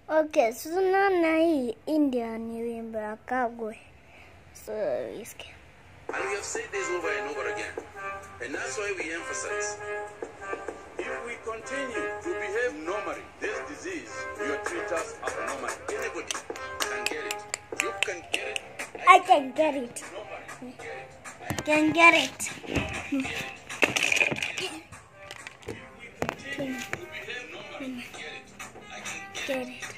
Okay, so now India ni wimbo ya Kagwe. So risky. And we have said this over and over again. And that's why we emphasize. If we continue to behave normally, this disease will treat us abnormally. Anybody can get it. You can get it. I can get it. Nobody can get it. Can get it. If we continue to behave normally, get it. I can get it.